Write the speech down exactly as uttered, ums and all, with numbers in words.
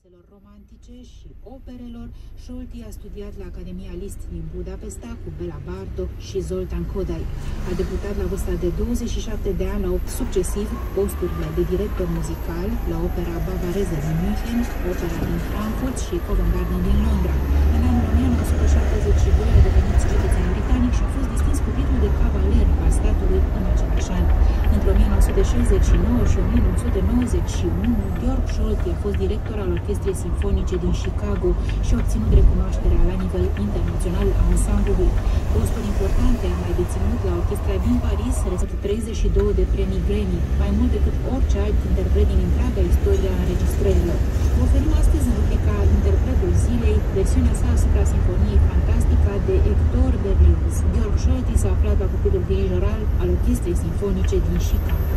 pieselor romantice și operelor, Scholti a studiat la Academia Liszt din Budapesta cu Bela Bartok și Zoltán Kodály. A debutat la vârsta de douăzeci și șapte de ani la succesiv posturile de director muzical la Opera Bavareză din München, Opera din Frankfurt și Covent Garden din Londra. În anul o mie nouă sute șaptezeci și doi a devenit cetățean britanic și a fost distins cu titlul de cavaler al statului în același an. Între o mie nouă sute șaizeci și nouă și o mie nouă sute nouăzeci și unu, Georg Scholti a fost director al Orchestrei Simfonice din Chicago și a obținut recunoașterea la nivel internațional a ansamblului. Posturi importante a mai deținut la orchestra din Paris, rezultă treizeci și două de premii Grammy, mai mult decât orice alt interpret din întreaga istoria înregistrărilor. Vă oferim astăzi în rubrica Interpretul Zilei versiunea sa asupra Sinfoniei Fantastica de Hector Berlioz. Georg Scholti s-a aflat la pulpitul dirijoral al Orchestrei Simfonice din Chicago.